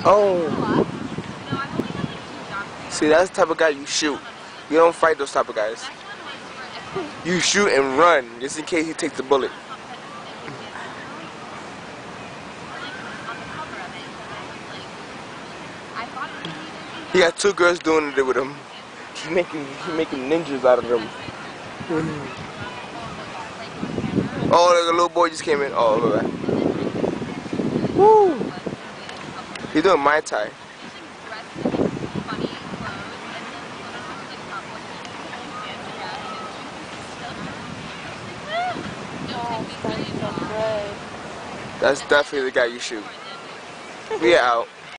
Oh. See, that's the type of guy you shoot. You don't fight those type of guys. You shoot and run, just in case he takes the bullet. He got two girls doing it with him. He making ninjas out of them. Oh, there's a little boy just came in. Oh, look at that. Woo! He's doing Mai Tai. That's definitely the guy you shoot. We are out.